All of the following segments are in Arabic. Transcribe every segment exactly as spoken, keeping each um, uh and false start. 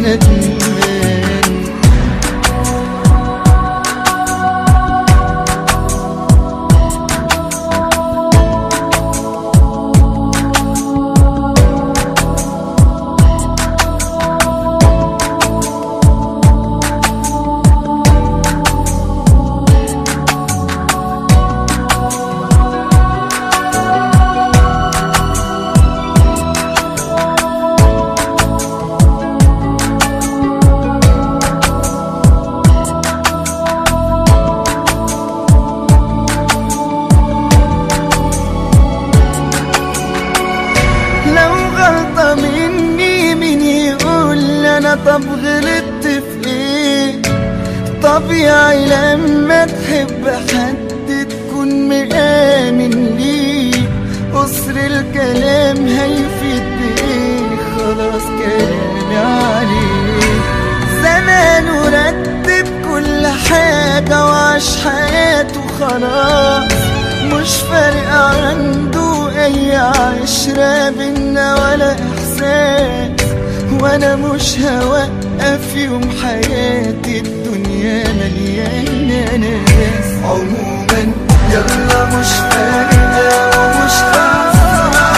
ندمان. طب غلطت في ايه؟ طبيعي لما تحب حد تكون مآمن ليه. قصر الكلام هيفيد بايه؟ خلاص كلامي عليه. زمانه رتب كل حاجة وعاش حياته خلاص، مش فارق عنده اي عشرة بينا ولا احساس. وانا مش هوقف يوم حياتي، الدنيا مليانة ناس. عموما يلا مش فارقة ومش خسرانة،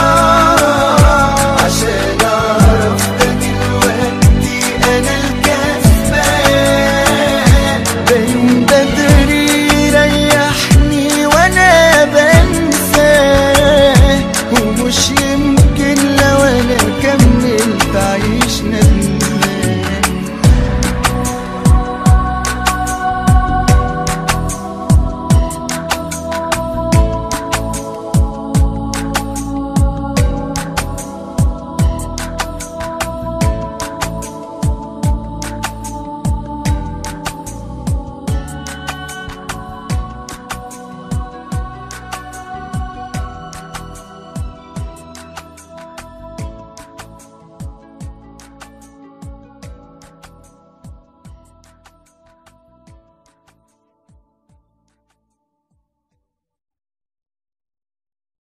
عشان اعرف ده دلوقتي انا الكسبان. ده يوم بدري يريحني وانا بنساه، ومش يمكن لو انا كملت عيش ندمان.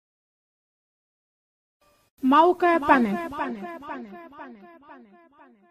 موقع بانك.